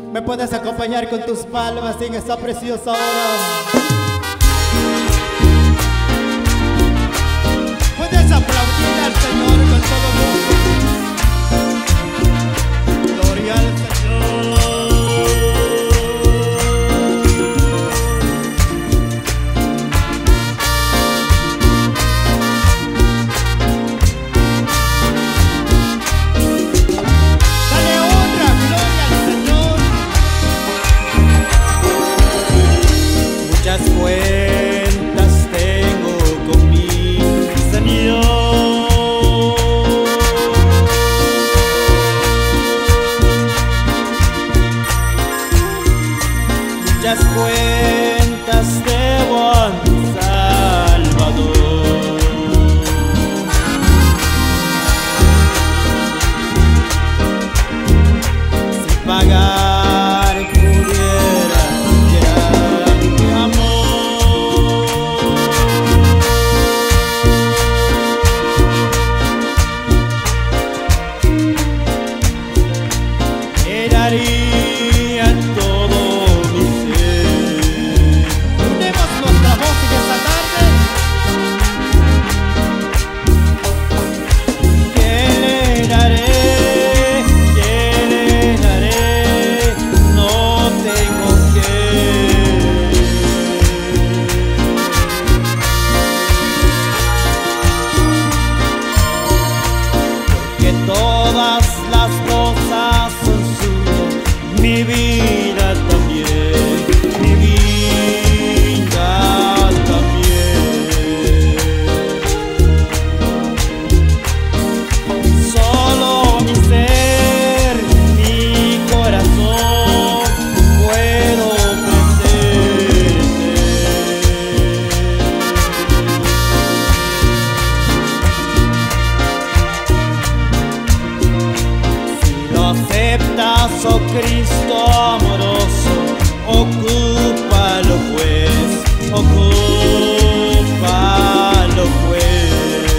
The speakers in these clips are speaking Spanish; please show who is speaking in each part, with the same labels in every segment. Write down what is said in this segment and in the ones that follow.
Speaker 1: Me puedes acompañar con tus palmas en esta preciosa hora. Puedes aplaudir al Señor con todo gusto. Gloria al Señor. Muchas cuentas tengo con mi Señor. Muchas cuentas debo a mi Salvador. Si pagar pudiera daría todo mi ser. Unemos nuestra voz en esta tarde. ¿Qué le daré? ¿Qué le daré? No tengo que. Porque todas las cosas son suyas. Mi vida también, mi vida también. Solo mi ser, mi corazón puedo ofrecerte. Si lo aceptas, oh Cristo amoroso, ocúpalo pues, ocúpalo pues.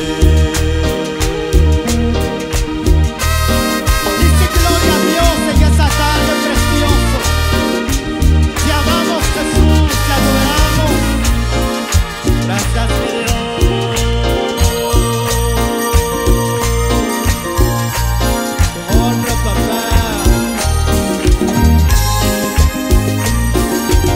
Speaker 1: Dice gloria a Dios en esa tarde precioso. Te amamos, Jesús, te adoramos. Gracias, Dios. Te honro, papá.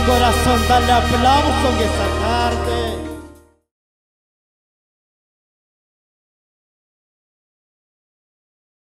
Speaker 1: corazón, dale aplauso en esta tarde.